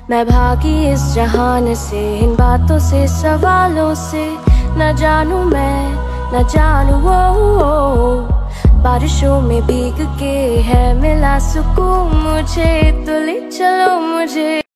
मैं भागी इस जहान से, इन बातों से, सवालों से। न जानू मैं, न जानू वो बारिशों में भीग के है मिला सुकून मुझे। तो ले चलो मुझे।